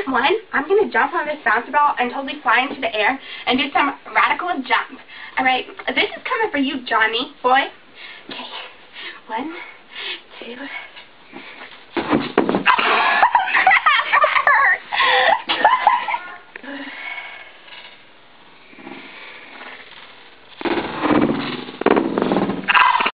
one, I'm going to jump on this bouncy ball and totally fly into the air and do some radical jump. Alright, this is coming for you, Johnny boy. Okay, 1, 2,